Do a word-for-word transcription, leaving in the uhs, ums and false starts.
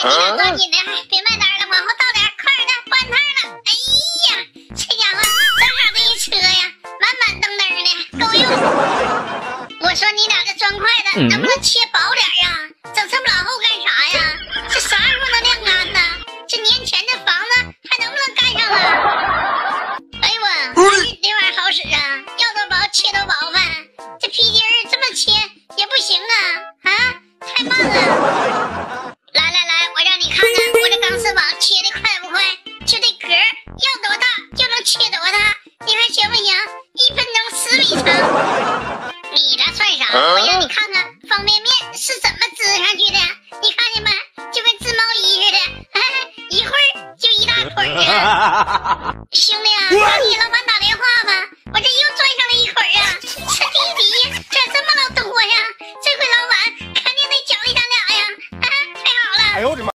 你俩抓紧的，别卖单了，往后倒点，快点的，换趟了。哎呀，这家伙正好这一车呀，满满登登的，够用。我说你俩这砖块的，能不能切薄点呀？整这么老厚干啥呀？这啥时候能晾干呢？这年前的房子还能不能干上了？哎呦我，这玩意儿好使啊，要多薄切多薄呗。这皮筋儿这么切也不行啊，啊，太慢了。来来来，我让你看看我这钢丝网切的快不快？就这格要多大就能切多大，你看行不行？一分钟十米长。你这算啥？我让你看看方便面是怎么滋上去的，你看见没？就跟织毛衣似的，哎，一会儿就一大捆儿。兄弟啊，赶紧老板打电话吧，我这又赚上了一捆儿啊！这弟弟这这么老多呀，这回老板肯定得奖励咱俩呀！啊，太好了！哎呦我的妈！